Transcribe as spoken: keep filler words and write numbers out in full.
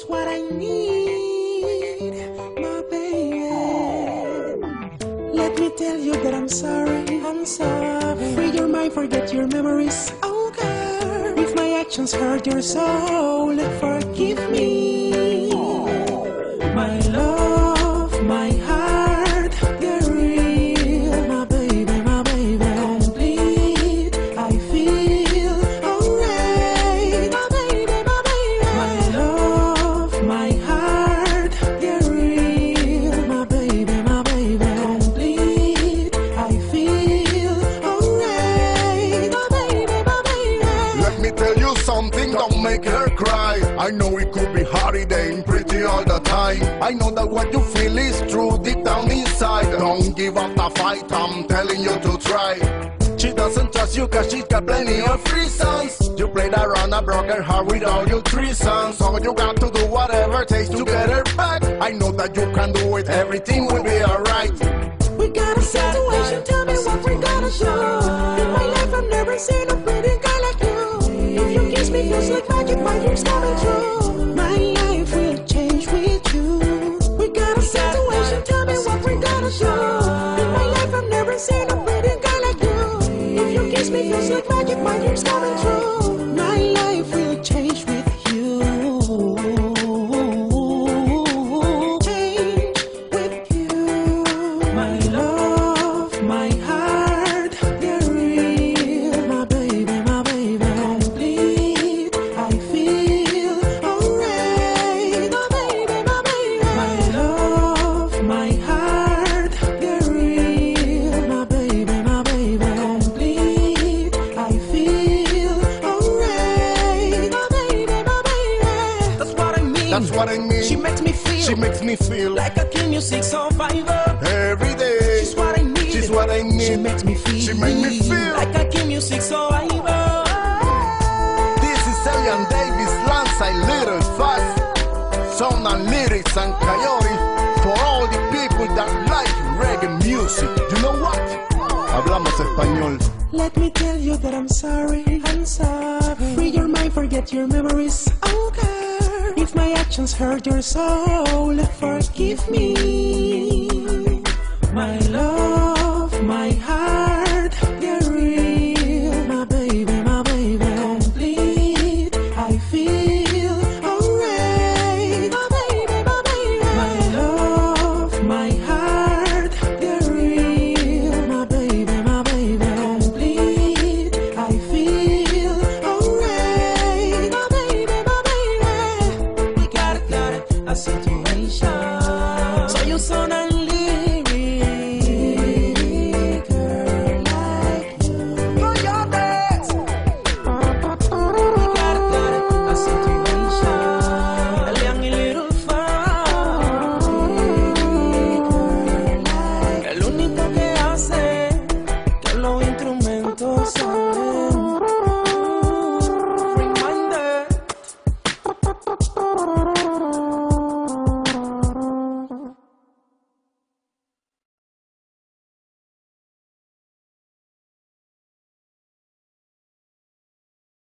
what I need, my baby. Let me tell you that I'm sorry, I'm sorry. Free your mind, forget your memories, oh girl. If my actions hurt your soul, forgive me. My love, my heart, they're real, my baby, my baby. Complete, I feel alright, my baby, my baby. My love, my heart, they're real, my baby, my baby. Complete, I feel alright, my baby, my baby. Let me tell you something, don't make her cry. I know it could be hard, it ain't pretty all the time. I know that what you feel is true deep down inside. Don't give up the fight, I'm telling you to try. She doesn't trust you cause she's got plenty of reasons. You played around and broke her heart with all your treasons. So you got to do whatever it takes to get her back. I know that you can do it, everything will be alright. We got a situation, tell me what we're gonna do. In my life I've never seen a pretty girl like you. If you kiss me feels like magic, my dreams coming true. My life will change with you. We got a situation, tell me what we're gonna do. In my life I've never seen a pretty girl like you. If you kiss me feels like magic, my dreams coming true. My life will change with you. Change with you. My love, my heart, they're real, my baby, my baby. Complete, I feel alright, my baby, my baby. My love, my heart, they're real, my baby, my baby. Complete, I feel alright, my baby, my baby. That's what I mean. That's what I mean. She makes me feel. She makes me feel like a king music survivor. every day. She's what I need. She's what I need. She makes me feel. She makes me feel like a king music survivor. This is Elian Davis, Lanza y Little Fast. Sound and lyrics and coyote for all the people that like reggae music. You know what? Hablamos español. Let me tell you that I'm sorry, I'm sorry. Free your mind, forget your memories, oh girl. If my actions hurt your soul, forgive me. My love.